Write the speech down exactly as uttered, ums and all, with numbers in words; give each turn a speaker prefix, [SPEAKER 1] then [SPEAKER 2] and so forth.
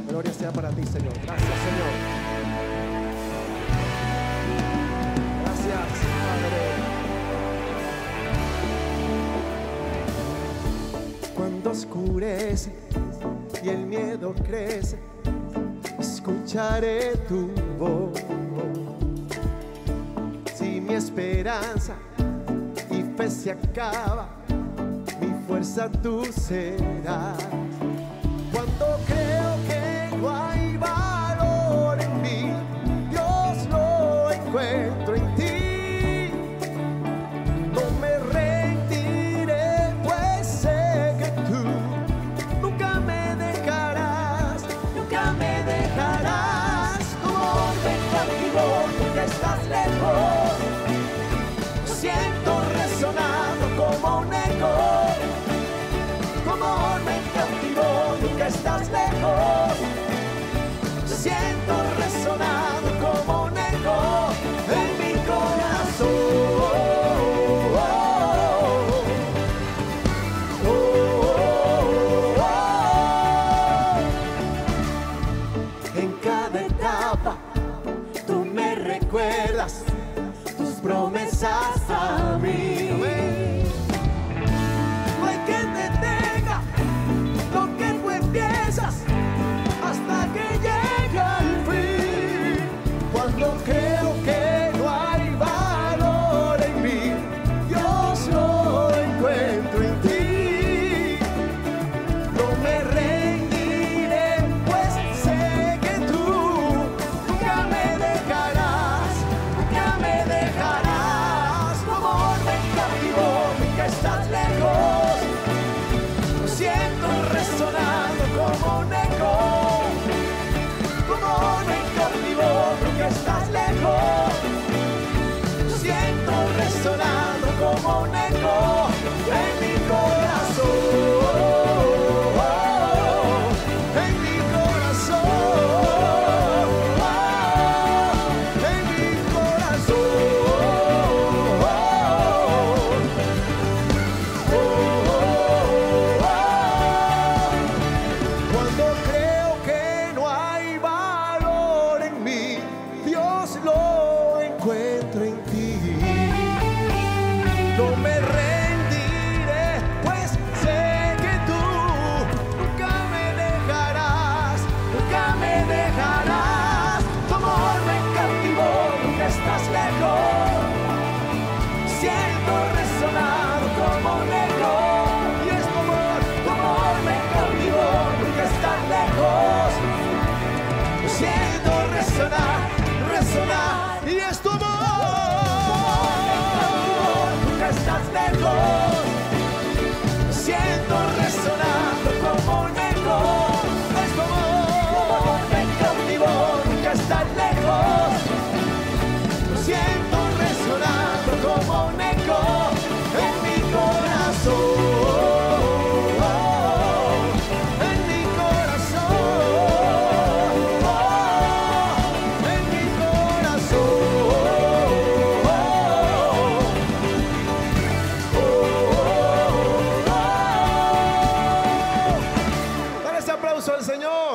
[SPEAKER 1] Gloria sea para ti, Señor. Gracias, Señor. Gracias, Padre. Cuando oscurece y el miedo crece, escucharé tu voz. Si mi esperanza y fe se acaba, mi fuerza tú serás. Cuando creo que no hay valor en mí, Dios lo encuentro en ti. No me rendiré, pues sé que tú nunca me dejarás, nunca me dejarás. Tu amor me cautivó, nunca estás lejos. Siento resonando como un eco. Tu amor me cautivó, nunca estás lejos. Siento resonando como un eco en mi corazón. Oh, oh, oh, oh. En cada etapa tú me recuerdas tus promesas a mí. No hay quien detenga lo que tú empiezas hasta que llega el fin. Cuando creo que no hay valor en mí, Dios lo encuentro en ti. No me rendiré, pues sé que tú nunca me dejarás, nunca me dejarás. Tu amor me cautivó, nunca estás lejos. Lo siento resonando como un eco. Tu amor me cautivó, nunca estás lejos. Lo siento resonando como un eco en mi corazón. En mi corazón. En mi corazón. Cuando creo que no hay valor en mí, Dios lo encuentro en ti. No me rendiré, pues sé que tú nunca me dejarás, nunca me dejarás. Tu amor me cautivó, nunca estás lejos. Siento resonado como un eco. Y es tu amor, tu amor me cautivó, nunca estás lejos. Siento resonar, resonar. Y es tu amor, nunca estás lejos. Siento resonando como un eco. Es tu amor, me cautivó, nunca estás lejos. Siento resonando como un eco.